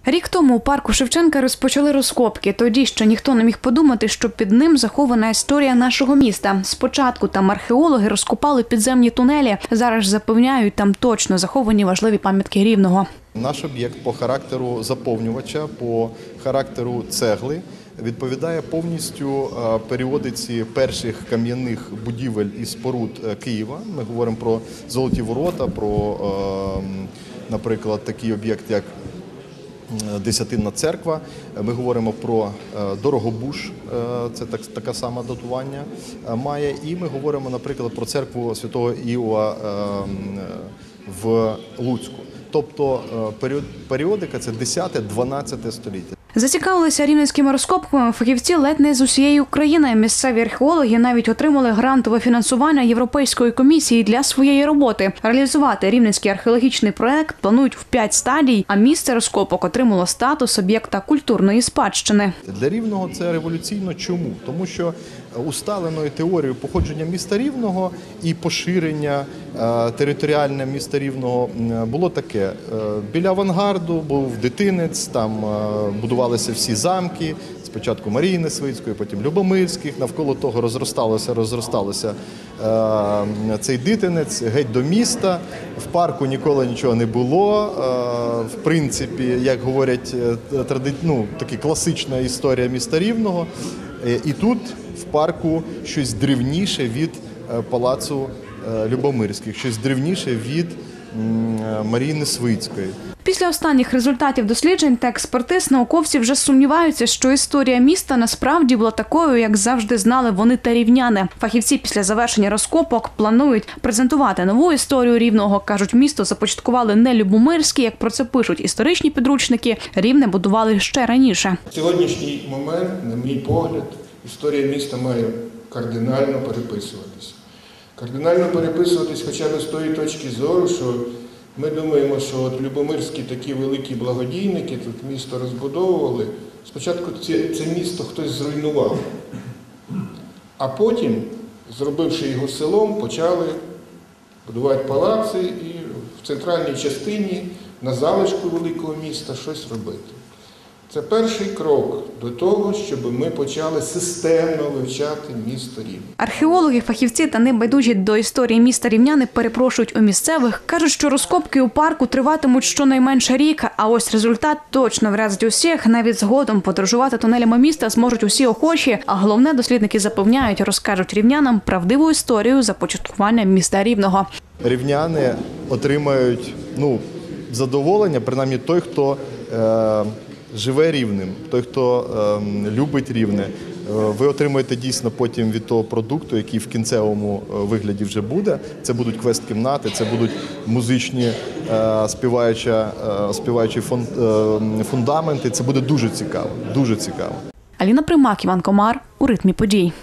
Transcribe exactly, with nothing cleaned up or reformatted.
Рік тому у парку Шевченка розпочали розкопки. Тоді ще ніхто не міг подумати, що під ним захована історія нашого міста. Спочатку там археологи розкопали підземні тунелі. Зараз запевняють, там точно заховані важливі пам'ятки Рівного. Наш об'єкт по характеру заповнювача, по характеру цегли відповідає повністю періодиці перших кам'яних будівель і споруд Києва. Ми говоримо про Золоті Ворота, про, наприклад, такий об'єкт, як Десятинна церква. Ми говоримо про Дорогобуж, це так, така сама датування має. І ми говоримо, наприклад, про церкву Святого Іова в Луцьку. Тобто періодика – це десяте-дванадцяте століття. Зацікавилися рівненськими розкопками фахівці ледь не з усієї України. Місцеві археологи навіть отримали грантове фінансування Європейської комісії для своєї роботи. Реалізувати рівненський археологічний проект планують в п'ять стадій, а місце розкопок отримало статус об'єкта культурної спадщини. Для Рівного це революційно. Чому? Тому що усталеною теорією походження міста Рівного і поширення територіальне міста Рівного було таке. Біля авангарду був Дитинець, там будувалися всі замки, спочатку Марії Несвицької, потім Любомирських, навколо того розросталося, розросталося цей Дитинець, геть до міста, в парку ніколи нічого не було, в принципі, як говорять, ну, така класична історія міста Рівного, і тут в парку щось древніше від палацу Любомирських, щось древніше від Марії Несвицької. Після останніх результатів досліджень та експертиз науковці вже сумніваються, що історія міста насправді була такою, як завжди знали вони та рівняни. Фахівці після завершення розкопок планують презентувати нову історію Рівного. Кажуть, місто започаткували не Любомирські, як про це пишуть історичні підручники, Рівне будували ще раніше. В сьогоднішній момент, на мій погляд, історія міста має кардинально переписуватися. Кардинально переписуватись хоча б з тої точки зору, що ми думаємо, що от Любомирські такі великі благодійники тут місто розбудовували. Спочатку це, це місто хтось зруйнував, а потім, зробивши його селом, почали будувати палаци і в центральній частині, на залишку великого міста, щось робити. Це перший крок до того, щоб ми почали системно вивчати місто Рівне. Археологи, фахівці та небайдужі до історії міста рівняни перепрошують у місцевих. Кажуть, що розкопки у парку триватимуть щонайменше рік, а ось результат точно вразить усіх. Навіть згодом подорожувати тунелями міста зможуть усі охочі. А головне, дослідники запевняють, розкажуть рівнянам правдиву історію започаткування міста Рівного. Рівняни отримають ну, задоволення, принаймні той, хто е живе Рівнем, той, хто е, любить Рівне, ви отримаєте дійсно потім від того продукту, який в кінцевому вигляді вже буде. Це будуть квест-кімнати, це будуть музичні е, співаючі, е, співаючі фон, е, фундаменти. Це буде дуже цікаво, дуже цікаво. Аліна Примак, Іван Комар. У ритмі подій.